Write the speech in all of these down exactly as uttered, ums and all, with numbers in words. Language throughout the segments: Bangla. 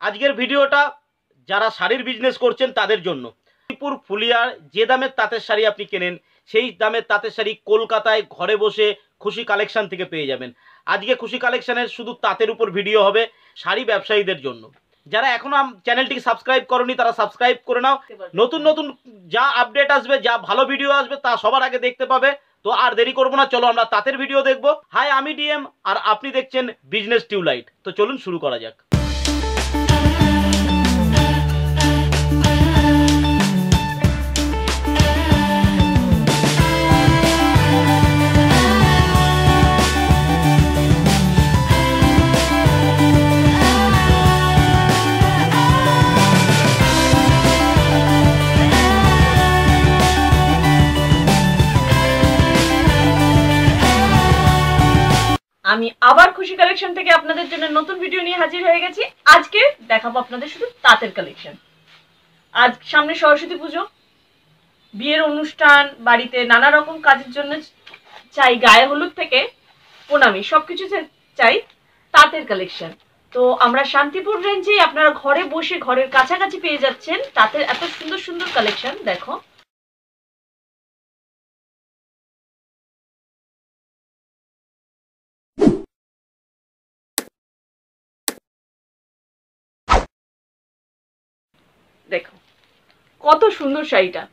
আজকের ভিডিওটা যারা শাড়ির বিজনেস করছেন তাদের জন্য। শান্তিপুর ফুলিয়ার যে দামের তাঁতের শাড়ি আপনি কেনেন সেই দামের তাঁতের শাড়ি কলকাতায় ঘরে বসে খুশি কালেকশন থেকে পেয়ে যাবেন। আজকে খুশি কালেকশনের শুধু তাঁতের উপর ভিডিও হবে শাড়ি ব্যবসায়ীদের জন্য। যারা এখনো চ্যানেলটিকে সাবস্ক্রাইব করনি তারা সাবস্ক্রাইব করে নাও। নতুন নতুন যা আপডেট আসবে, যা ভালো ভিডিও আসবে তা সবার আগে দেখতে পাবে। তো আর দেরি করবো না, চলো আমরা তাঁতের ভিডিও দেখবো। হাই, আমি ডিএম আর আপনি দেখছেন বিজনেস টিউবলাইট। তো চলুন শুরু করা যাক। আমি আবার খুশি কালেকশন থেকে আপনাদের জন্য নতুন ভিডিও নিয়ে হাজির হয়ে গেছি। আজকে দেখাবো আপনাদের শুধু তাঁতের কালেকশন। আজ সামনে সরস্বতী পুজো, বিয়ের অনুষ্ঠান, বাড়িতে নানা রকম কাজের জন্য চাই গায়ে হলুদ থেকে প্রণামী, সবকিছু চাই তাঁতের কালেকশন। তো আমরা শান্তিপুর রেঞ্জে আপনারা ঘরে বসে ঘরের কাছাকাছি পেয়ে যাচ্ছেন তাঁতের এত সুন্দর সুন্দর কালেকশন। দেখো দেখো কত সুন্দর শাড়িটা,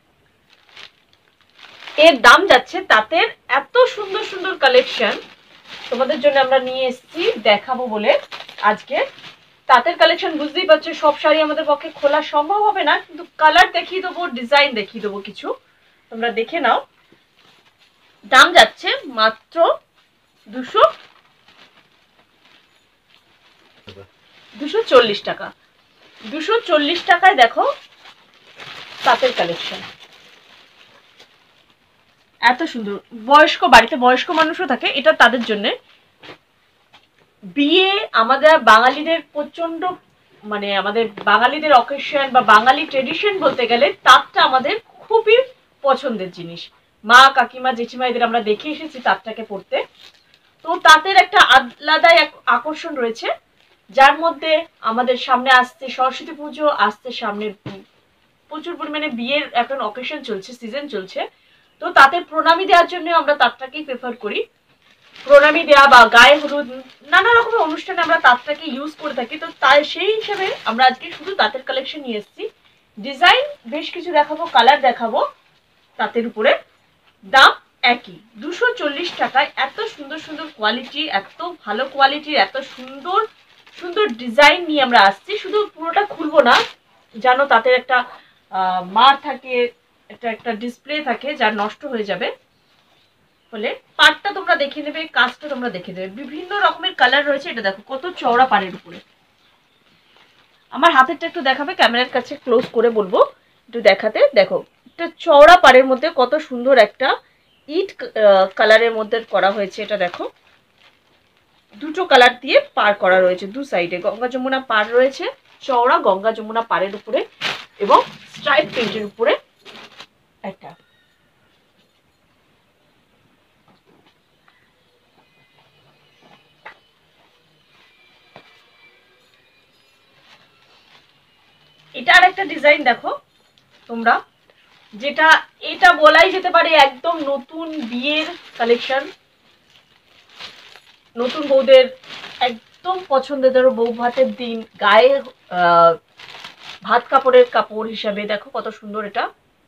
এর দাম যাচ্ছে তাঁতের এত সুন্দর সুন্দর কালেকশন তোমাদের জন্য আমরা নিয়ে এসেছি দেখাবো বলে। আজকে তাঁতের কালেকশন বুঝতেই পারছো, সব শাড়ি আমাদের পক্ষে খোলা সম্ভব হবে না, কিন্তু কালার দেখিয়ে দেবো, ডিজাইন দেখিয়ে দেবো কিছু, তোমরা দেখে নাও। দাম যাচ্ছে মাত্র দুশো দুশো চল্লিশ টাকা। দুশো চল্লিশ টাকায় দেখো তাঁতের কালেকশন এত সুন্দর। বয়স্ক, বাড়িতে বয়স্ক মানুষও থাকে, এটা তাদের জন্য। বিয়ে আমাদের বাঙালিদের প্রচন্ড, মানে আমাদের বাঙালিদের অকেশন বা বাঙালি ট্রেডিশন বলতে গেলে তাঁতটা আমাদের খুবই পছন্দের জিনিস। মা, কাকিমা, জেঠিমা এদের আমরা দেখে এসেছি তাঁতটাকে পড়তে। তো তাঁতের একটা আলাদাই এক আকর্ষণ রয়েছে, যার মধ্যে আমাদের সামনে আসছে সরস্বতী পুজো, আসছে সামনে প্রচুর পরিমাণে বিয়ের এখন অকেশন চলছে, সিজন চলছে। তো তাঁতের প্রণামী দেওয়ার জন্য আমরা তাঁতটাকেই প্রেফার করি। প্রণামী দেওয়া বা গায়ে হলুদ নানা রকমের অনুষ্ঠানে আমরা তাঁতটাকে ইউজ করে থাকি। তো তাই সেই হিসেবে আমরা আজকে শুধু তাঁতের কালেকশন নিয়ে এসেছি। ডিজাইন বেশ কিছু দেখাবো, কালার দেখাবো তাঁতের উপরে। দাম একই, দুশো চল্লিশ টাকায় এত সুন্দর সুন্দর কোয়ালিটি, এত ভালো কোয়ালিটির এত সুন্দর সুন্দর ডিজাইন নিয়ে আমরা আসছি। শুধু পুরোটা খুলবো না, জানো তাঁতের একটা মার থাকে, এটা একটা ডিসপ্লে থাকে যা নষ্ট হয়ে যাবে বলে। পাড়টা তোমরা দেখে নেবে, কাজটা তোমরা দেখে নেবে, বিভিন্ন রকমের কালার রয়েছে। এটা দেখো কত চওড়া পাড়ের উপরে। আমার হাতেরটা একটু দেখাবে, ক্যামেরার কাছে ক্লোজ করে বলবো একটু দেখাতে। দেখো এটা চওড়া পাড়ের মধ্যে কত সুন্দর একটা ইট কালারের মধ্যে করা হয়েছে। এটা দেখো দুটো কালার দিয়ে পার করা রয়েছে, দু সাইডে গঙ্গা যমুনা পার রয়েছে, চওড়া গঙ্গা যমুনা পাড়ের উপরে এবং স্ট্রাইপ প্রিন্টের উপরে একটা। এটা আর একটা ডিজাইন দেখো তোমরা, যেটা এটা বলাই যেতে পারে একদম নতুন বিয়ের কালেকশন, নতুন বউদের একদম পছন্দের। ধরো বউ ভাতের দিন গায়ে আহ ভাত কাপড়ের কাপড় হিসাবে দেখো কত সুন্দর এটা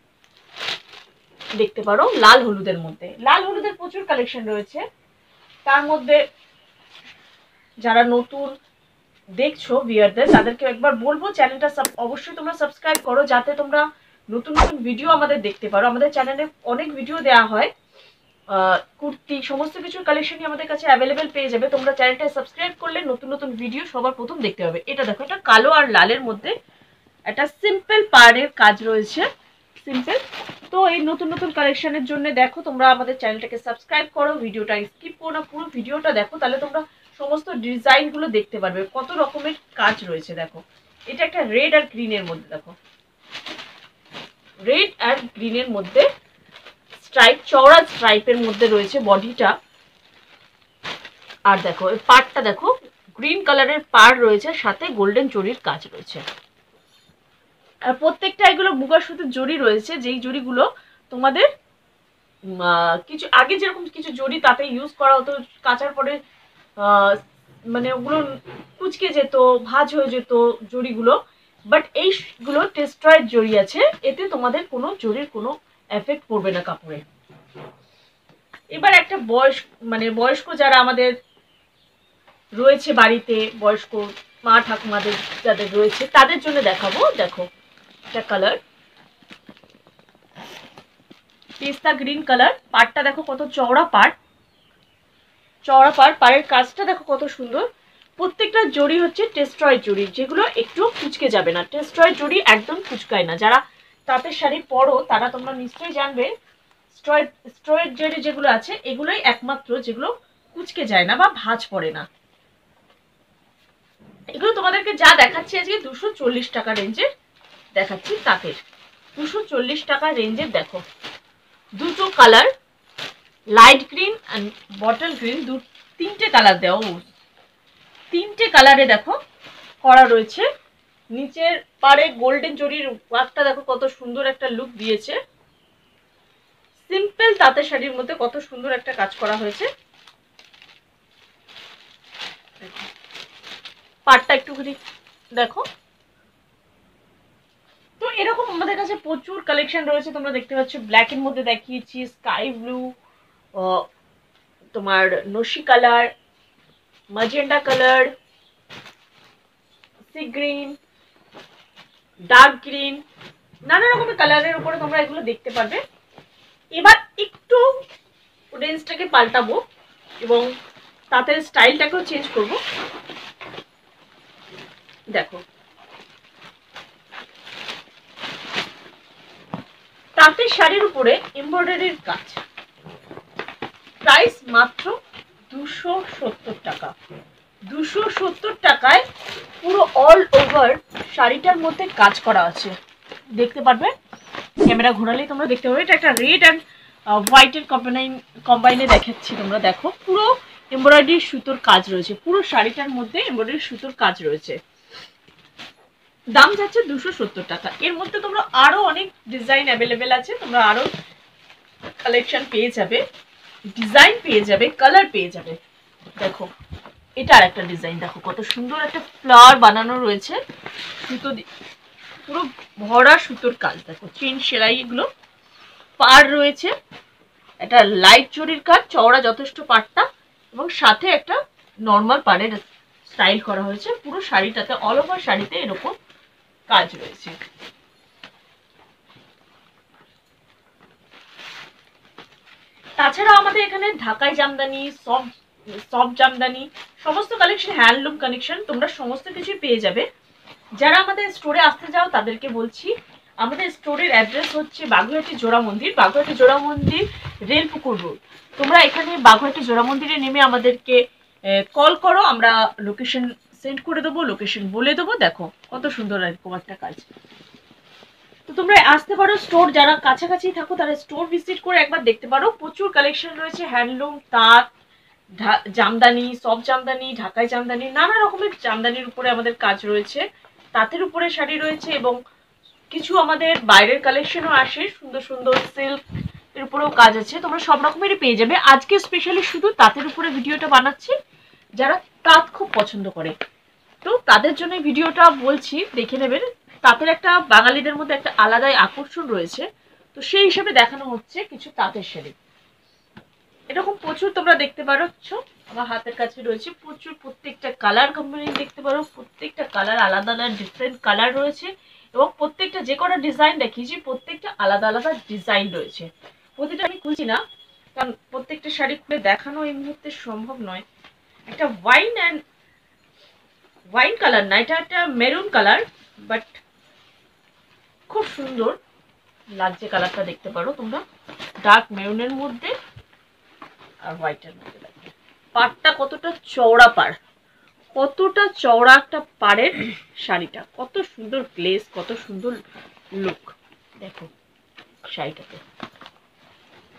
দেখতে পারো। লাল হলুদের মধ্যে, লাল হলুদের প্রচুর কালেকশন রয়েছে। তার মধ্যে যারা নতুন দেখছো ভিউয়ারদের, তাদেরকে একবার বলবো চ্যানেলটা অবশ্যই তোমরা সাবস্ক্রাইব করো, যাতে তোমরা নতুন নতুন ভিডিও আমাদের দেখতে পারো। আমাদের চ্যানেলে অনেক ভিডিও দেওয়া হয়, কুর্তি সমস্ত কিছুর কালেকশনই আমাদের কাছে অ্যাভেলেবেল পেয়ে যাবে। তোমরা চ্যানেলটা সাবস্ক্রাইব করলে নতুন নতুন ভিডিও সবার প্রথম দেখতে হবে। এটা দেখো, এটা কালো আর লালের মধ্যে একটা সিম্পল পাড়ের কাজ রয়েছে, সিম্পল। তো এই নতুন নতুন কালেকশনের জন্য দেখো তোমরা আমাদের চ্যানেলটাকে সাবস্ক্রাইব করো, ভিডিওটা স্কিপ করো না, পুরো ভিডিওটা দেখো, তাহলে তোমরা সমস্ত ডিজাইনগুলো দেখতে পারবে কত রকমের কাজ রয়েছে। দেখো এটা একটা রেড আর গ্রিনের মধ্যে, দেখো রেড আর গ্রিনের মধ্যে স্ট্রাইপ, চওড়া স্ট্রাইপের মধ্যে রয়েছে বডিটা। আর দেখো পাটটা দেখো গ্রিন কালারের পাড় রয়েছে, সাথে গোল্ডেন জরির কাজ রয়েছে। আর প্রত্যেকটা এগুলো মুগা সুতির জরি রয়েছে, যেই জরিগুলো তোমাদের কিছু আগে যেরকম কিছু জরি তাতে ইউজ করা হতো, কাচার পরে মানে ওগুলো কুচকে যেত, ভাঁজ হয়ে যেত জরিগুলো, বাট এইগুলো টেস্ট্রয়েড জরি আছে, এতে তোমাদের কোনো জরির কোনো এফেক্ট পড়বে না কাপড়ে। এবার একটা বয়স্ক মানে বয়স্ক যারা আমাদের রয়েছে বাড়িতে, বয়স্ক মা ঠাকুমাদের যাদের রয়েছে তাদের জন্য দেখাবো। দেখো একটা কালার পেস্তা গ্রিন কালার, পাড়টা দেখো কত চওড়া পাড়, চওড়া পাড়, পাড়ের কাজটা দেখো কত সুন্দর। প্রত্যেকটা জড়ি হচ্ছে টেস্ট্রয়েড জড়ি, যেগুলো একটু কুচকে যাবে না। টেস্ট্রয়েড জড়ি একদম কুচকায় না। যারা তাঁতের শাড়ি পরো তারা তোমরা নিশ্চয়ই জানবে স্ট্রয়েড স্ট্রয়েড জড়ি যেগুলো আছে এগুলোই একমাত্র যেগুলো কুচকে যায় না বা ভাঁজ পড়ে না। এগুলো তোমাদেরকে যা দেখাচ্ছি আজকে দুশো চল্লিশ টাকা রেঞ্জের দেখাচ্ছি তাঁতের, দুশো চল্লিশ টাকা রেঞ্জের। দেখো দুটো colour, light green and bottle green, দু তিনটে কালার দেওয়া, তিনটে কালারে দেখো করা রয়েছে। নিচের পাড়ে গোল্ডেন জরির ওয়ার্কটা দেখো কত সুন্দর একটা লুক দিয়েছে। সিম্পল তাঁতের শাড়ির মধ্যে কত সুন্দর একটা কাজ করা হয়েছে। পাড়টা একটুখানি দেখো। তো এরকম আমাদের কাছে প্রচুর কালেকশন রয়েছে, তোমরা দেখতে পাচ্ছ। ব্ল্যাক এর মধ্যে দেখিয়েছি, স্কাই ব্লু, তোমার নসি colour, magenta colour, sea green, dark green, নানা রকমের কালারের উপরে তোমরা এগুলো দেখতে পারবে। এবার একটু রেঞ্জটাকে পাল্টাবো এবং তাদের স্টাইলটাকেও চেঞ্জ করব। দেখো তাঁতের শাড়ির উপরে এমব্রয়ডারির কাজ, প্রাইস মাত্র দুশো সত্তর টাকা। দুশো সত্তর টাকায় পুরো অল ওভার শাড়িটার মধ্যে কাজ করা আছে, দেখতে পারবে। ক্যামেরা ঘোরালেই তোমরা দেখতে পাবে। এটা একটা রেড অ্যান্ড হোয়াইটের কম্বাইন কম্বাইনে দেখাচ্ছি। তোমরা দেখো পুরো এমব্রয়ডারি সুতোর কাজ রয়েছে, পুরো শাড়িটার মধ্যে এমব্রয়ডারি সুতোর কাজ রয়েছে। দাম যাচ্ছে দুশো সত্তর টাকা। এর মধ্যে তোমরা আরো অনেক ডিজাইন অ্যাভেলেবেল আছে, তোমরা আরো কালেকশন পেয়ে যাবে, ডিজাইন পেয়ে যাবে, কালার পেয়ে যাবে। দেখো এটা আর একটা ডিজাইন, দেখো কত সুন্দর একটা ফ্লাওয়ার বানানো রয়েছে সুতো দিয়ে, পুরো ভরা সুতোর কাজ। দেখো চেন সেলাই, এগুলো পাড় রয়েছে, একটা লাইট জরির কাজ, চওড়া যথেষ্ট পাড়টা, এবং সাথে একটা নর্মাল পাড়ের স্টাইল করা হয়েছে। পুরো শাড়িটাতে অল ওভার শাড়িতে এরকম কাজ রয়েছে। তাছাড়া আমাদের এখানে ঢাকাই জামদানি, সব সব জামদানি, সমস্ত কালেকশন, হ্যান্ডলুম কালেকশন, তোমরা সমস্ত কিছুই পেয়ে যাবে। যারা আমাদের স্টোরে আসতে যাও তাদেরকে বলছি, আমাদের স্টোরের অ্যাড্রেস হচ্ছে বাগুইহাটি জোড়া মন্দির, বাগুইহাটি জোড়া মন্দির, রেলপুকুর রোড। তোমরা এখানে বাগুইহাটি জোড়া মন্দিরে নেমে আমাদেরকে কল করো, আমরা লোকেশন সেন্ড করে দেবো, লোকেশন বলে দেবো। দেখো কত সুন্দর এরকম একটা কাজ। তো তোমরা আসতে পারো, স্টোর যারা কাছাকাছি থাকো তারা স্টোর ভিজিট করে একবার দেখতে পারো। প্রচুর কালেকশন রয়েছে, হ্যান্ডলুম, তাঁত, জামদানি, সব জামদানি, ঢাকাই জামদানি, নানা রকমের জামদানির উপরে আমাদের কাজ রয়েছে, তাঁতের উপরে শাড়ি রয়েছে, এবং কিছু আমাদের বাইরের কালেকশনও আসে, সুন্দর সুন্দর সিল্ক এর উপরেও কাজ আছে। তোমরা সব রকমেরই পেয়ে যাবে। আজকে স্পেশালি শুধু তাঁতের উপরে ভিডিওটা বানাচ্ছি, যারা তাঁত খুব পছন্দ করে তো তাদের জন্য ভিডিওটা বলছি, দেখে নেবেন। তাঁতের একটা বাঙালিদের মধ্যে একটা আলাদাই আকর্ষণ রয়েছে, তো সেই হিসেবে দেখানো হচ্ছে কিছু তাঁতের শাড়ি। এরকম প্রচুর তোমরা দেখতে পাচ্ছ, আমার হাতের কাছে রয়েছে প্রচুর। প্রত্যেকটা কালার কম্বিনেশন দেখতে পারো, প্রত্যেকটা কালার আলাদা আলাদা ডিফারেন্ট কালার রয়েছে, এবং প্রত্যেকটা যে কটা ডিজাইন দেখিয়েছি প্রত্যেকটা আলাদা আলাদা ডিজাইন রয়েছে। প্রতিটা আমি খুলছি না, কারণ প্রত্যেকটা শাড়ি খুলে দেখানো এই মুহূর্তে সম্ভব নয়। একটা ওয়াইন অ্যান্ড ওয়াইন কালার না, এটা একটা মেরুন কালার, বাট খুব সুন্দর লাগছে কালারটা, দেখতে পারো তোমরা। ডার্ক মেরুনের মধ্যে আর হোয়াইটের মধ্যে লাগবে। পাড়টা কতটা চওড়া পাড়, কতটা চওড়া একটা পাড়ের শাড়িটা, কত সুন্দর গ্লেজ, কত সুন্দর লুক। দেখো শাড়িটাতে,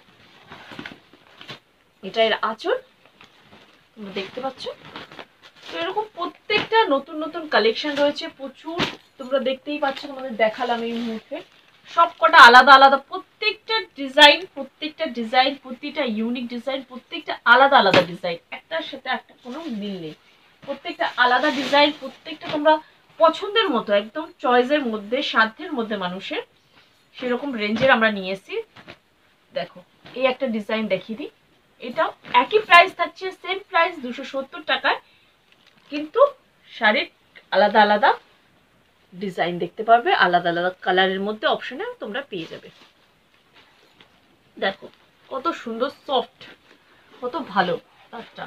এটা এর আঁচল তোমরা দেখতে পাচ্ছ। তো এরকম প্রত্যেকটা নতুন নতুন কালেকশন রয়েছে প্রচুর, তোমরা দেখতেই পাচ্ছ, তোমাদের দেখালাম এই মুহূর্তে। সব কটা আলাদা আলাদা, প্রত্যেকটা ডিজাইন প্রত্যেকটা ডিজাইন প্রতিটা ইউনিক ডিজাইন, প্রত্যেকটা আলাদা আলাদা ডিজাইন, একটার সাথে একটা কোনো মিল নেই, প্রত্যেকটা আলাদা ডিজাইন, প্রত্যেকটা তোমরা পছন্দের মতো একদম চয়েসের মধ্যে, সাধ্যের মধ্যে মানুষের, সেরকম রেঞ্জের আমরা নিয়ে এসেছি। দেখো এই একটা ডিজাইন দেখিয়ে দিই, এটাও একই প্রাইস থাকছে, সেম প্রাইস দুশো সত্তর টাকায়, কিন্তু শাড়ির আলাদা আলাদা ডিজাইন দেখতে পারবে, আলাদা আলাদা কালারের মধ্যে অপশনে তোমরা পেয়ে যাবে। দেখো কত সুন্দর সফট, কত ভালো তারটা।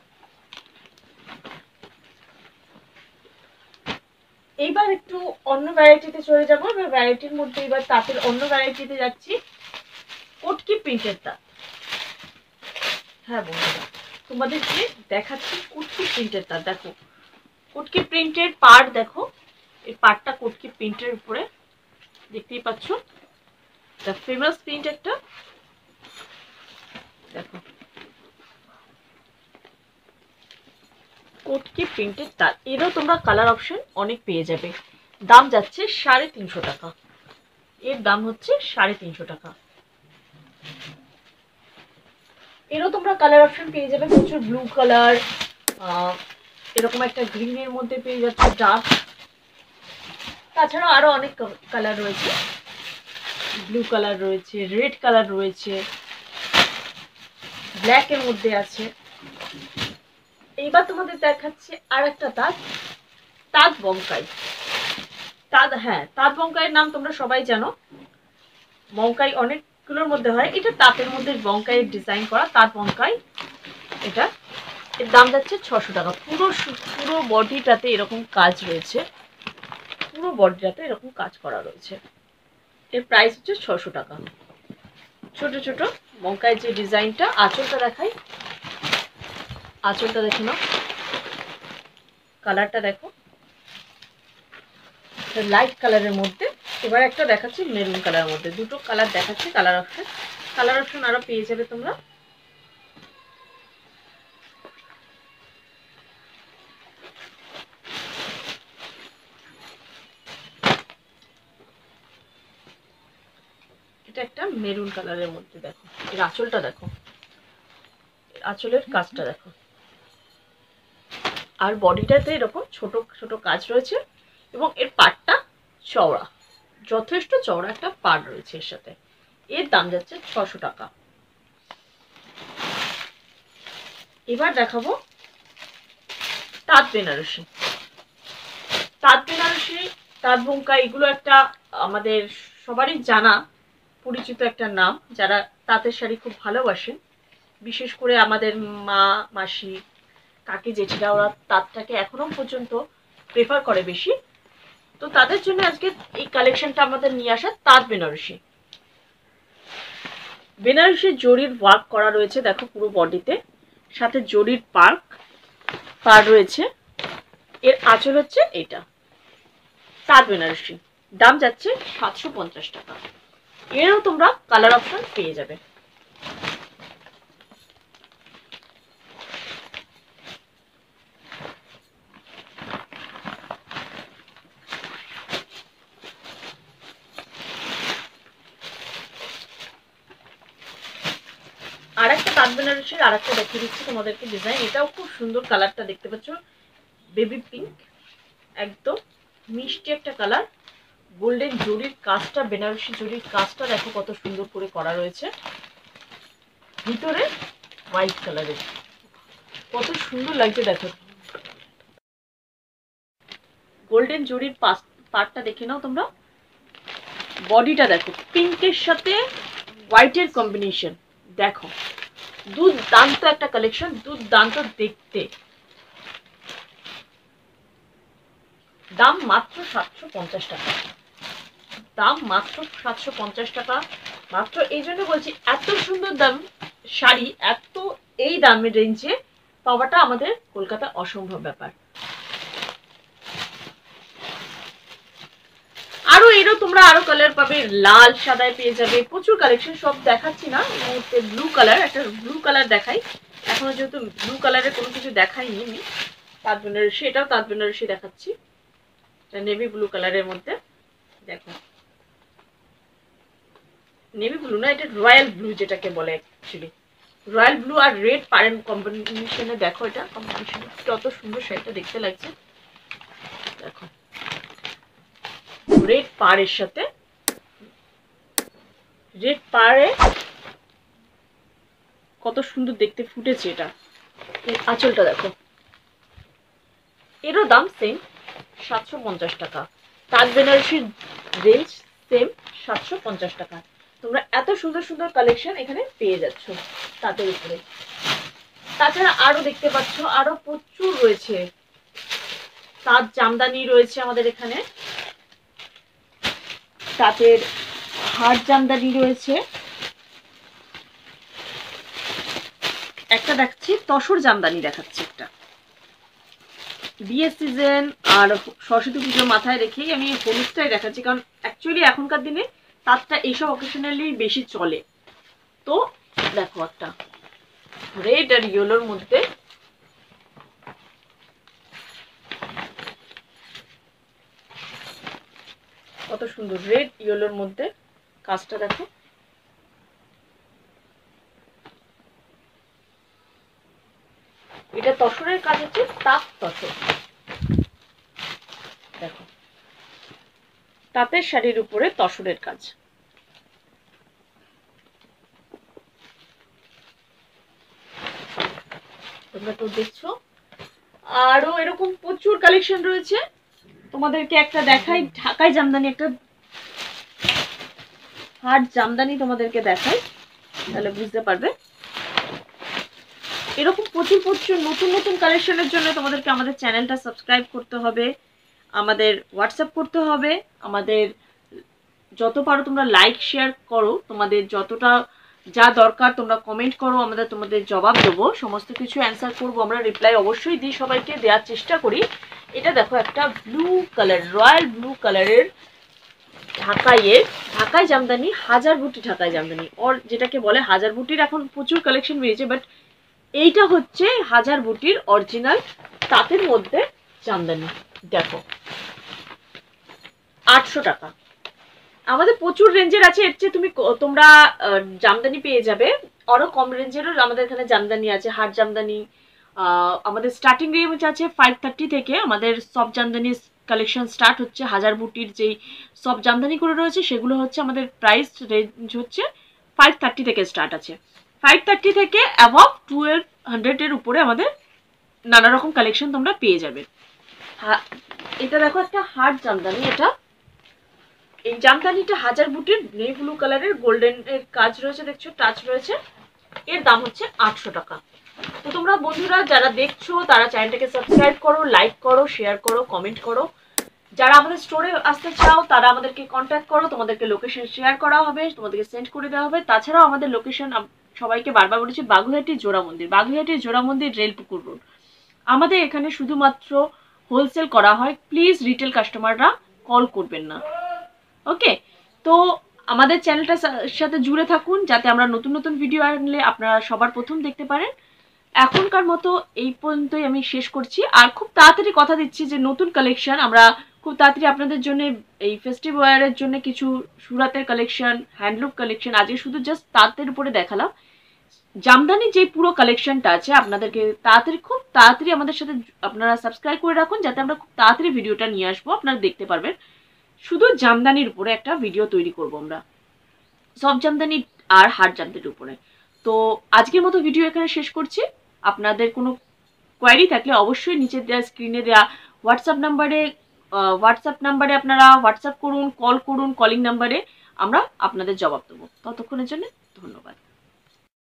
এইবার একটু অন্য ভ্যারাইটিতে চলে যাবো, এবার ভ্যারাইটির মধ্যে এবার তাঁতের অন্য ভ্যারাইটিতে যাচ্ছি, কটকি প্রিন্টের তাঁত। হ্যাঁ বন্ধুরা, তোমাদেরকে দেখাচ্ছি কটকি প্রিন্টের তাঁত। দেখো কটকি প্রিন্টের পাড়, দেখো এই পাড়টা কটকি প্রিন্টের উপরে দেখতেই পাচ্ছ, দ্য ফেমাস প্রিন্ট একটা। দেখো কটকি প্রিন্টের তাঁত, এরও তোমরা কালার অপশন অনেক পেয়ে যাবে। দাম যাচ্ছে সাড়ে তিনশো টাকা, এর দাম হচ্ছে সাড়ে তিনশো টাকা। এরও তোমরা কালার অপশন পেয়ে যাবে প্রচুর, ব্লু কালার, এরকম একটা গ্রিনের মধ্যে পেয়ে যাচ্ছে ডার্ক, তাছাড়াও আরো অনেক কালার রয়েছে, ব্লু কালার রয়েছে, রেড কালার রয়েছে, ব্ল্যাক এর মধ্যে আছে। এইবার তোমাদের দেখাচ্ছে আর একটা তাঁত, তাঁত বঙ্কাই। তাঁত, হ্যাঁ তাঁত বঙ্কাইয়ের নাম তোমরা সবাই জানো, বঙ্কাই অনেকগুলোর মধ্যে হয়, এটা তাঁতের মধ্যে বঙ্কাইয়ের ডিজাইন করা তাঁত বঙ্কাই। এটা এর দাম যাচ্ছে ছশো টাকা। পুরো পুরো বডিটাতে এরকম কাজ রয়েছে, পুরো বডিটাতে এরকম কাজ করা রয়েছে, এর প্রাইস হচ্ছে ছশো টাকা। ছোট ছোট বঙ্কাইয়ের যে ডিজাইনটা, আঁচলটা দেখাই, আঁচলটা দেখে নাও, কালারটা দেখো লাইট কালারের মধ্যে। এবার একটা দেখাচ্ছি মেরুন কালারের মধ্যে, দুটো কালার দেখাচ্ছি কালার অপশন, কালার অপশন আরো পেয়ে যাবে তোমরা। এটা একটা মেরুন কালারের মধ্যে, দেখো এর আঁচলটা দেখো, আঁচলের কাজটা দেখো, আর বডিটাতে এরকম ছোট ছোট কাজ রয়েছে, এবং এর পাড়টা চওড়া, যথেষ্ট চওড়া একটা পাড় রয়েছে এর সাথে। এর দাম যাচ্ছে ছশো টাকা। এবার দেখাবো তাঁত বেনারসি। তাঁত বেনারসি, তাঁত বঙ্কাই, এগুলো একটা আমাদের সবারই জানা পরিচিত একটা নাম, যারা তাঁতের শাড়ি খুব ভালোবাসেন, বিশেষ করে আমাদের মা মাসি কাকি জেঠিরা, ওরা তাঁতটাকে এখনো পর্যন্ত প্রেফার করে বেশি। তো তাদের জন্য আজকে এই কালেকশনটা আমাদের নিয়ে আসা, তাঁত বেনারসি। বেনারসি জরির ওয়ার্ক করা রয়েছে, দেখো পুরো বডিতে, সাথে জরির পার্ক পার রয়েছে। এর আঁচল হচ্ছে এটা, তাঁত বেনারসি, দাম যাচ্ছে সাতশো পঞ্চাশ টাকা। এরও তোমরা কালার অপশন পেয়ে যাবে। আর একটা তাঁত বেনারসির আর একটা দেখিয়ে দিচ্ছি তোমাদেরকে ডিজাইন, এটাও খুব সুন্দর, কালারটা দেখতে পাচ্ছ বেবি পিঙ্ক, একদম মিষ্টি একটা কালার, গোল্ডেন জরির কাজটা, বেনারসি জরির কাজটা দেখো কত সুন্দর করে করা রয়েছে, ভিতরে হোয়াইট কালারের, কত সুন্দর লাগছে দেখো। গোল্ডেন জরির পার্টটা দেখে নাও তোমরা, বডিটা দেখো পিঙ্কের সাথে হোয়াইটের কম্বিনেশন, দেখো দুর্দান্ত একটা কালেকশন, দুর্দান্ত দেখতে। দাম মাত্র সাতশো পঞ্চাশ টাকা, দাম মাত্র সাতশো পঞ্চাশ টাকা মাত্র। এই জন্য বলছি এত সুন্দর দাম শাড়ি এত এই দামের রেঞ্জে পাওয়াটা আমাদের কলকাতা অসম্ভব ব্যাপার। আরো এরও তোমরা আরো কালার পাবে, লাল সাদায় পেয়ে যাবে, প্রচুর কালেকশন, সব দেখাচ্ছি না এই মুহূর্তে। ব্লু কালার, একটা ব্লু কালার দেখাই, এখনো যেহেতু ব্লু কালারের কোনো কিছু দেখাইনি আমি, তাঁত বেনারসি, এটাও তাঁত বেনারসি দেখাচ্ছি, এটা নেভি ব্লু কালারের মধ্যে। দেখো নেভি ব্লু না, এটা রয়্যাল ব্লু যেটাকে বলে অ্যাকচুয়ালি, রয়্যাল ব্লু আর রেড পারেন্ট কম্বিনেশনে। দেখো এটা কম্বিনেশন কত সুন্দর শাড়িটা দেখতে লাগছে। দেখো রেড পাড়ের সাথে, রেড পাড়ে কত সুন্দর দেখতে ফুটেছে এটা। আঁচলটা দেখো, এরও দাম সেম সাতশো পঞ্চাশ টাকা। তাঁত বেনারসির রেঞ্জ সেম সাতশো পঞ্চাশ টাকা। তোমরা এত সুন্দর সুন্দর কালেকশন এখানে পেয়ে যাচ্ছ তাঁতের উপরে। তাছাড়া আরো দেখতে পাচ্ছ আরো প্রচুর রয়েছে, তাঁত জামদানি রয়েছে আমাদের এখানে, তাঁতের হাড় জামদানি রয়েছে, একটা দেখাচ্ছি তসর জামদানি দেখাচ্ছি একটা। বিয়ের সিজন আর সরস্বতী পুজো মাথায় রেখেই আমি হলুদটাই দেখাচ্ছি, কারণ অ্যাকচুয়ালি এখনকার দিনে তাঁতটা এইসব অকেশনালি বেশি চলে। তো দেখো একটা রেড আর ইয়েলোর মধ্যে, কত সুন্দর রেড ইয়েলোর মধ্যে কাজটা দেখো। এটা তসরের কাজ হচ্ছে তাঁত তসর। দেখো তাঁতের শাড়ির উপরে তসরের কাজ। তোমরা তো দেখছো আরো এরকম প্রচুর কালেকশন রয়েছে। তোমাদেরকে একটা দেখাই, ঢাকাই জামদানি, একটা হাট জামদানি তোমাদেরকে দেখাই, তাহলে বুঝতে পারবে। এরকম প্রচুর প্রচুর নতুন নতুন কালেকশনের জন্য তোমাদেরকে আমাদের চ্যানেলটা সাবস্ক্রাইব করতে হবে, আমাদের হোয়াটসঅ্যাপ করতে হবে, আমাদের যত পারো তোমরা লাইক শেয়ার করো, তোমাদের যতটা যা দরকার তোমরা কমেন্ট করো, আমাদের তোমাদের জবাব দেবো, সমস্ত কিছু অ্যান্সার করবো আমরা, রিপ্লাই অবশ্যই দিই, সবাইকে দেওয়ার চেষ্টা করি। এটা দেখো একটা ব্লু কালার, রয়্যাল ব্লু কালারের ঢাকাইয়ের, ঢাকাই জামদানি, হাজার বুটি ঢাকাই জামদানি, ওর যেটাকে বলে হাজার বুটির এখন প্রচুর কালেকশন বেরিয়েছে, বাট এইটা হচ্ছে হাজার বুটির অরিজিনাল তাঁতের মধ্যে জামদানি। দেখো আটশো টাকা। আমাদের প্রচুর রেঞ্জের আছে, এর চেয়ে তুমি তোমরা জামদানি পেয়ে যাবে, আরো কম রেঞ্জেরও আমাদের এখানে জামদানি আছে, হাট জামদানি। আমাদের স্টার্টিং রেঞ্জ আছে ফাইভ থার্টি থেকে, আমাদের সব জামদানি কালেকশন স্টার্ট হচ্ছে। হাজার বুটির যেই সব জামদানি করে রয়েছে সেগুলো হচ্ছে আমাদের প্রাইস রেঞ্জ হচ্ছে ফাইভ থার্টি থেকে স্টার্ট আছে। ফাইভ থার্টি থেকে অ্যাবভ টুয়েলভ হান্ড্রেডের উপরে আমাদের নানা রকম কালেকশন তোমরা পেয়ে যাবে। এটা দেখো একটা হাট জামদানি, এটা এই জামদানিটা হাজার বুটির নেভি ব্লু কালারের গোল্ডেন এর কাজ রয়েছে, দেখছো টাচ রয়েছে, এর দাম হচ্ছে আটশো টাকা। তো তোমরা বন্ধুরা যারা দেখছো তারা চ্যানেলটাকে সাবস্ক্রাইব করো, লাইক করো, শেয়ার করো, কমেন্ট করো। যারা আমাদের স্টোরে আসতে চাও তারা আমাদেরকে কন্ট্যাক্ট করো, তোমাদেরকে লোকেশন শেয়ার করা হবে, তোমাদেরকে সেন্ড করে দেওয়া হবে। তাছাড়াও আমাদের লোকেশন সবাইকে বারবার বলেছি, বাগুইহাটি জোড়া মন্দির, বাগুইহাটি জোড়া মন্দির রেলপুকুর রোড। আমাদের এখানে শুধুমাত্র হোলসেল করা হয়, প্লিজ রিটেল কাস্টমাররা কল করবেন না, ওকে? তো আমাদের চ্যানেলটার সাথে জুড়ে থাকুন, যাতে আমরা নতুন নতুন ভিডিও আনলে আপনারা সবার প্রথম দেখতে পারেন। এখনকার মতো এই পর্যন্তই আমি শেষ করছি, আর খুব তাড়াতাড়ি কথা দিচ্ছি যে নতুন কালেকশন আমরা খুব তাড়াতাড়ি আপনাদের জন্য, এই ফেস্টিভ ওয়্যারের জন্য কিছু সুরাতের কালেকশন, হ্যান্ডলুম কালেকশন, আজকে শুধু জাস্ট তাঁতের উপরে দেখালাম। জামদানি যে পুরো কালেকশনটা আছে আপনাদেরকে তাড়াতাড়ি, খুব তাড়াতাড়ি আমাদের সাথে আপনারা সাবস্ক্রাইব করে রাখুন, যাতে আমরা খুব তাড়াতাড়ি ভিডিওটা নিয়ে আসবো, আপনারা দেখতে পারবেন। শুধু জামদানির উপরে একটা ভিডিও তৈরি করব আমরা, সব জামদানি আর হাট জামদানির উপরে। তো আজকের মতো ভিডিও এখানে শেষ করছি। আপনাদের কোনো কোয়ারি থাকলে অবশ্যই নিচে দেওয়া স্ক্রিনে দেওয়া হোয়াটসঅ্যাপ নাম্বারে হোয়াটসঅ্যাপ নাম্বারে আপনারা হোয়াটসঅ্যাপ করুন, কল করুন, কলিং নাম্বারে আমরা আপনাদের জবাব দেবো। ততক্ষণের জন্য ধন্যবাদ।